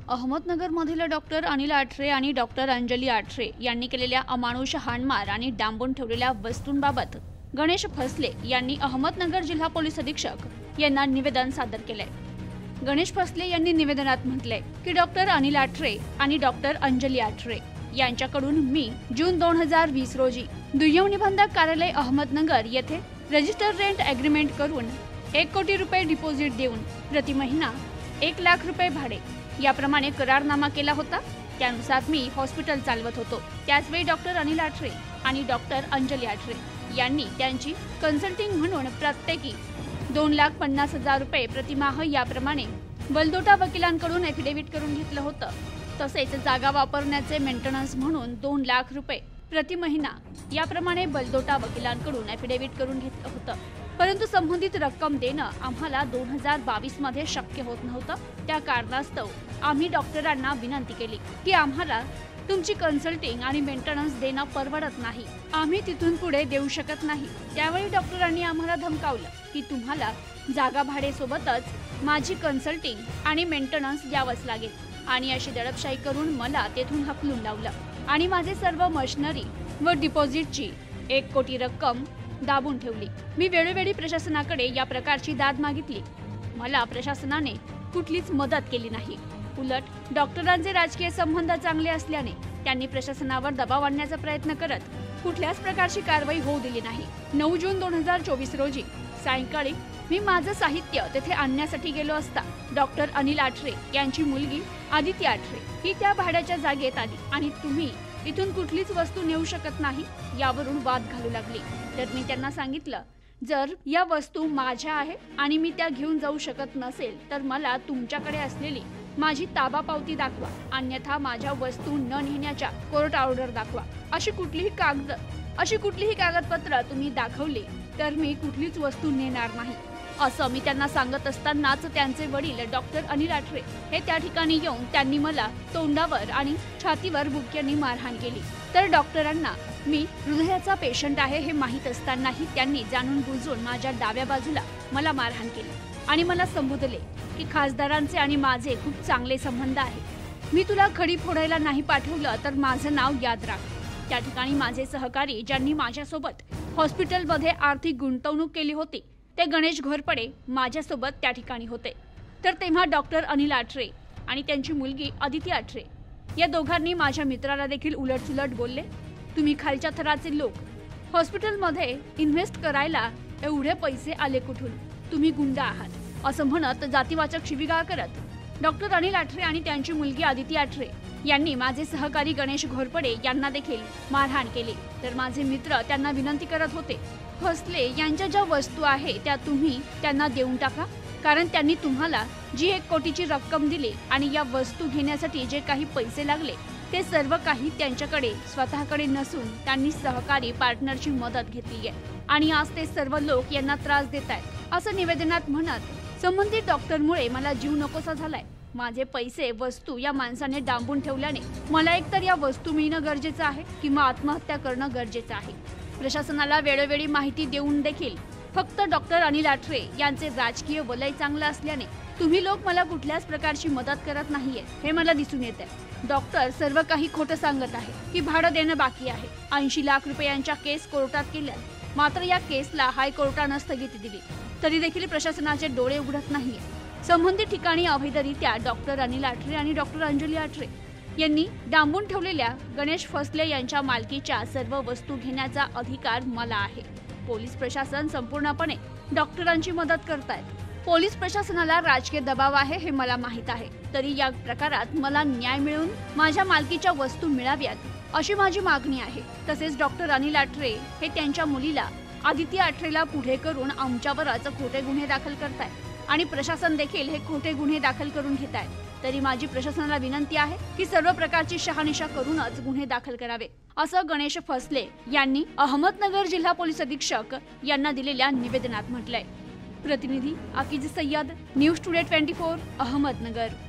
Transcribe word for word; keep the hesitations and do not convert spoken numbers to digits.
अहमदनगरमधील doctor Anil Athare आणि doctor Anjali Athare यांनी केलेल्या अमानुष हाणमार आणि डांबून ठेवलेल्या वस्तूंबाबत गणेश फसले यांनी अहमदनगर जिल्हा पोलीस अधीक्षक यांना निवेदन सादर केले। गणेश फसले यांनी निवेदनात म्हटले की डॉक्टर अनिल आठरे आणि डॉक्टर अंजली आठरे यांच्याकडून मी जून दोन हजार वीस रोजी दुय्यम निबंधक कार्यालय अहमदनगर येथे रजिस्टर रेंट एग्रीमेंट करून एक कोटी रुपये डिपॉझिट देऊन प्रति महिना एक लाख रुपये भाडे याप्रमाणे करारनामा केला होता। त्यानुसार मी हॉस्पिटल चालवत होतो। त्याचवेळी डॉक्टर अनिल आठरे आणि डॉक्टर अंजली आठरे यांनी त्यांची कन्सल्टिंग म्हणून प्रत्येकी दोन लाख पन्नास हजार रुपये प्रतिमाह याप्रमाणे बलदोटा वकिलांकडून एफिडेव्हिट करून घेतलं होतं। तसेच जागा वापरण्याचे मेंटेनन्स म्हणून दोन लाख रुपये प्रति महिना याप्रमाणे बलदोटा वकिलांकडून एफिडेव्हिट करून घेतलं होतं। परंतु संबंधित रक्कम देणं आम्हाला दोन हजार बावीस मध्ये शक्य होत नव्हतं। त्या कारणास्तव आम्ही डॉक्टरांना विनंती केली की आम्हाला तुमची कन्सल्टिंग आणि मेंटेनन्स देणं परवडत नाही, आम्ही तिथून पुढे देऊ शकत नाही। त्यावेळी डॉक्टरांनी आम्हाला धमकावलं की तुम्हाला जागा भाडे सोबतच माझी कन्सल्टिंग आणि मेंटेनन्स द्यावंच लागेल आणि अशी दडपशाही करून मला तेथून हकलून लावलं आणि माझे सर्व मशिनरी व डिपॉझिटची एक कोटी रक्कम दाबून ठेवली। मी वेळोवेळी प्रशासनाकडे या प्रकारची दाद मागितली। मला प्रशासनाने कुठलीच मदत केली नाही। उलट डॉक्टरांचे राजकीय संबंध चांगले असल्याने त्यांनी प्रशासनावर दबाव आणण्याचा प्रयत्न करत कुठल्याच प्रकारची कारवाई होऊ दिली नाही। नऊ जून दोन हजार चोवीस रोजी सायंकाळी मी माझं साहित्य तेथे आणण्यासाठी गेलो असता डॉक्टर अनिल आठरे यांची मुलगी आदिती आठरे ही त्या भाड्याच्या जागेत आली आणि तुम्ही इथून कुठलीच वस्तू नेऊ शकत नाही यावरून वाद घालू लागली। तर मी त्यांना सांगितलं, जर या वस्तू माझ्या आहे आणि मी त्या घेऊन जाऊ शकत नसेल तर मला तुमच्याकडे असलेली माझी ताबा पावती दाखवा, अन्यथा माझ्या वस्तू न नेण्याच्या कोर्ट ऑर्डर दाखवा। अशी कुठलीही कागद अशी कुठलीही कागदपत्र तुम्ही दाखवली तर मी कुठलीच वस्तू नेणार नाही असं मी त्यांना सांगत असतानाच त्यांचे वडील डॉक्टर अनिल आठरे हे त्या ठिकाणी येऊन त्यांनी मला तोंडावर आणि छातीवर बुक्क्यांनी मारहाण केली। तर डॉक्टरांना मी हृदयाचा पेशंट आहे हे माहीत असतानाही त्यांनी जाणून बुजून माझ्या डाव्या बाजूला मला मारहाण केली आणि मला संबोधले की खासदारांचे आणि माझे खूप चांगले संबंध आहेत, मी तुला खडी फोडायला नाही पाठवलं तर माझं नाव याद राख। त्या ठिकाणी माझे सहकारी ज्यांनी माझ्यासोबत हॉस्पिटलमध्ये आर्थिक गुंतवणूक केली होती ते गणेश घोरपडे माझ्यासोबत त्या ठिकाणी होते। तर तेव्हा डॉक्टर अनिल आठरे आणि त्यांची मुलगी आदिती आठरे या दोघांनी माझ्या मित्राला देखील उलटसुलट बोलले, तुम्ही खालच्या थराचे लोक, हॉस्पिटलमध्ये इन्व्हेस्ट करायला एवढे पैसे आले कुठून, तुम्ही गुंड आहात असं म्हणत जातीवाचक शिवीगाळ करत डॉक्टर अनिल आठरे आणि त्यांची मुलगी आदिती आठरे यांनी माझे सहकारी गणेश घोरपडे यांना देखील मारहाण केली। तर माझे मित्र त्यांना विनंती करत होते, फसले यांच्या ज्या वस्तू आहे त्या तुम्ही त्यांना देऊन टाका, कारण त्यांनी तुम्हाला जी एक कोटीची रक्कम दिली आणि या वस्तू घेण्यासाठी जे काही पैसे लागले ते सर्व काही त्यांच्याकडे स्वतःकडे नसून त्यांनी सहकारी पार्टनरची मदत घेतली आहे आणि आज ते सर्व लोक यांना त्रास देत आहेत असं निवेदनात म्हणत संबंधित डॉक्टरमुळे मला जीव नकोसा झालाय। माझे पैसे वस्तू या माणसाने डांबून ठेवल्याने मला एकतर या वस्तू मिळणं गरजेचं आहे किंवा आत्महत्या करणं गरजेचं आहे। प्रशासनाला वेळोवेळी माहिती देऊन देखील फक्त डॉक्टर अनिल आठरे यांचे राजकीय वलय चांगलं असल्याने तुम्ही लोक मला कुठल्याच प्रकारची मदत करत नाहीये हे मला दिसून येत आहे। डॉक्टर सर्व काही खोटं सांगत आहे की भाडं देणं बाकी आहे। ऐंशी लाख रुपयांच्या केस कोर्टात केल्या, मात्र या केसला हायकोर्टानं स्थगिती दिली तरी देखील प्रशासनाचे डोळे उघडत नाहीये। संबंधित ठिकाणी अवैधरित्या डॉक्टर अनिल आठरे आणि डॉक्टर अंजली आठरे यांनी डांबून ठेवलेल्या गणेश फसले यांच्या मालकीच्या सर्व वस्तू घेण्याचा अधिकार मला आहे। पोलीस प्रशासन संपूर्णपणे डॉक्टरांची मदत करतायत। पोलीस प्रशासनाला राजकीय दबाव आहे हे मला माहित आहे, तरी या प्रकारात मला न्याय मिळून माझ्या मालकीच्या वस्तू मिळाव्यात अशी माझी मागणी आहे। तसेच डॉक्टर अनिल आठरे हे त्यांच्या मुलीला आदिती आठरेला पुढे करून आमच्यावरच खोटे गुन्हे दाखल करतायत आणि प्रशासन देखील हे खोटे गुन्हे दाखल करून घेत आहे। तरी माझी प्रशासनाला विनंती आहे की सर्व प्रकारची शहानिशा करूनच गुन्हे दाखल करावे असं गणेश फसले यांनी अहमदनगर जिल्हा पोलीस अधीक्षक यांना दिलेल्या निवेदनात म्हटलंय। प्रतिनिधी आकिज सय्यद, न्यूज टुडे चोवीस, अहमदनगर।